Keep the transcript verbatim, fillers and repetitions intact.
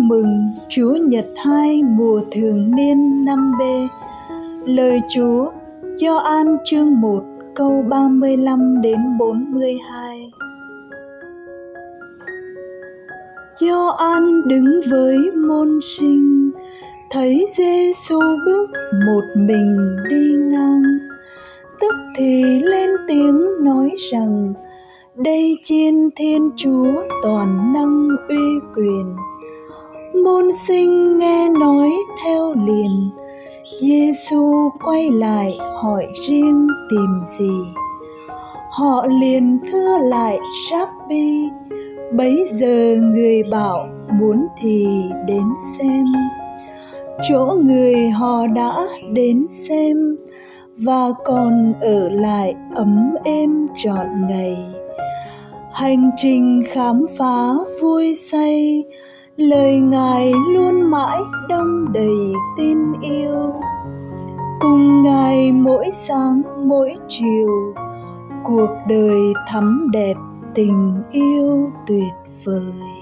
mừng Chúa Nhật hai mùa thường niên năm B. Lời Chúa Gioan chương một câu ba mươi lăm đến bốn mươi hai. Gioan đứng với môn sinh, thấy Giê-xu bước một mình đi ngang, tức thì lên tiếng nói rằng: đây Chiên Thiên Chúa toàn năng uy quyền. Môn sinh nghe nói theo liền. Giê-xu quay lại hỏi riêng tìm gì. Họ liền thưa lại Ráp-bi. Bấy giờ người bảo muốn thì đến xem. Chỗ người họ đã đến xem và còn ở lại ấm êm trọn ngày. Hành trình khám phá vui say, lời Ngài luôn mãi đong đầy tin yêu. Cùng Ngài mỗi sáng mỗi chiều, cuộc đời thắm đẹp tình yêu tuyệt vời.